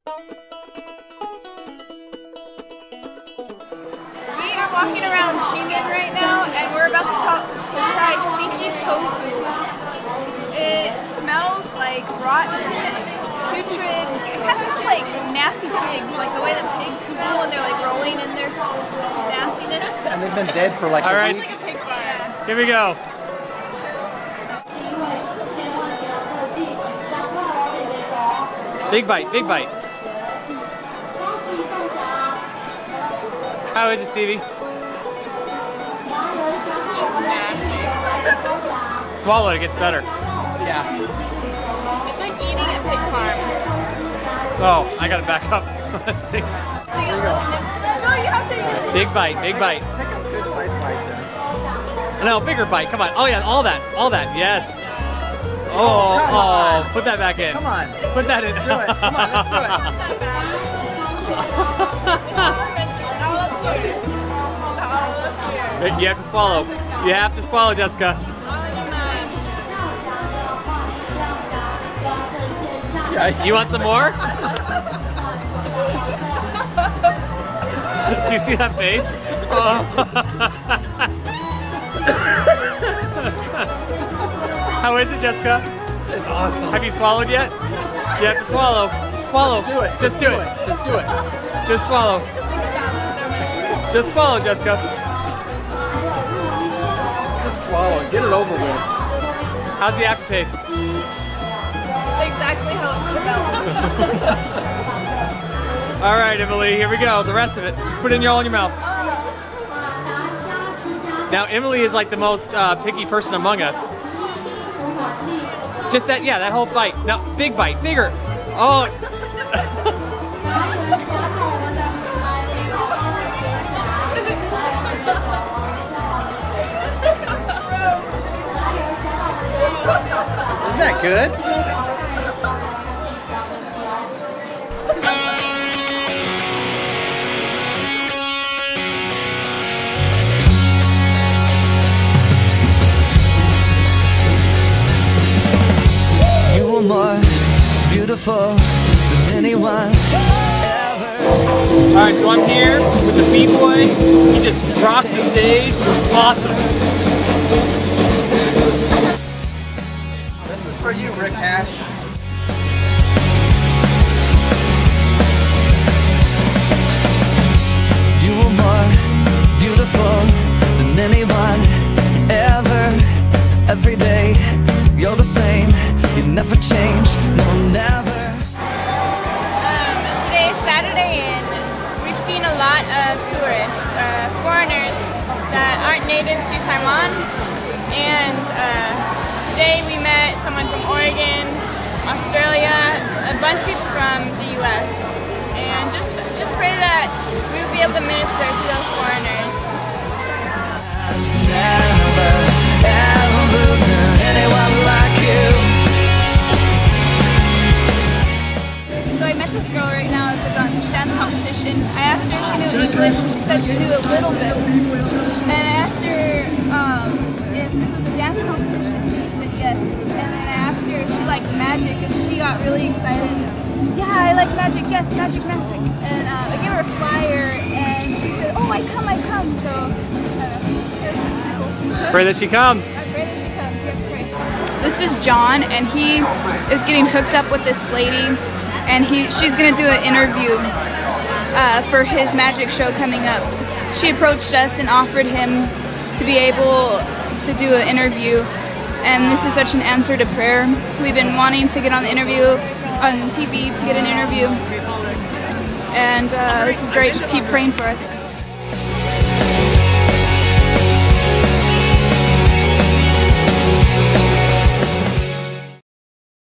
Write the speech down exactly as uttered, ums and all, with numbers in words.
We are walking around Ximen right now, and we're about to, talk, to try stinky tofu. It smells like rotten, putrid. It kind of smells like nasty pigs, like the way that pigs smell when they're like rolling in their nastiness. And they've been dead for like All a right. week. It's like a pig farm. Here we go. Big bite, big bite. How is it, Stevie? Swallow it, it gets better. Yeah. It's like eating a pig farm. Oh, I gotta back up. That stinks. Like a little nibble. No, you have to use it. Big bite, big bite. Pick a good size bite then. No, bigger bite, come on. Oh yeah, all that, all that, yes. Oh, Come oh, on. put that back in. Come on. Put that in. Do it. Come on, let's do it. You have to swallow. You have to swallow, Jessica. Yeah. You want some more? Do you see that face? Oh. How is it, Jessica? It's awesome. Have you swallowed yet? You have to swallow. Swallow. Just do it. Just do it. Just do it. Just swallow. Just swallow, Jessica. Just swallow it. Get it over with. How's the aftertaste? Exactly how it smells. All right, Emily, here we go. The rest of it. Just put it in your all in your mouth. Now, Emily is like the most uh, picky person among us. Just that, yeah, that whole bite. Now, big bite, bigger. Oh. Isn't that good? You were more beautiful than anyone ever. All right, so I'm here with the B-boy. He just rocked the stage. It was awesome. This is for you, Rick Hash. You were more beautiful than anyone ever. Every day, you're the same. You never change, no, never. Um, today is Saturday, and we've seen a lot of tourists, uh, foreigners that aren't native to Taiwan. And uh, today we met someone from Oregon, Australia, a bunch of people from the U S And just just pray that we will be able to minister to those foreigners. Has never, ever been anyone like you. So I met this girl right now at the dance competition. I asked her if she knew English, and she said she knew a little bit. And I asked her um, if this was a dance competition, she said yes. And then I asked her if she liked magic, and she got really excited. Yeah, I like magic, yes, magic, magic. And uh, I gave her a flyer, and she said, oh, I come, I come. So, uh, cool. Pray that she comes. I pray that she comes, yes, pray. This is John, and he is getting hooked up with this lady. And he, she's gonna do an interview uh, for his magic show coming up. She approached us and offered him to be able to do an interview, and this is such an answer to prayer. We've been wanting to get on the interview on T V to get an interview, and uh, this is great. Just keep praying for us.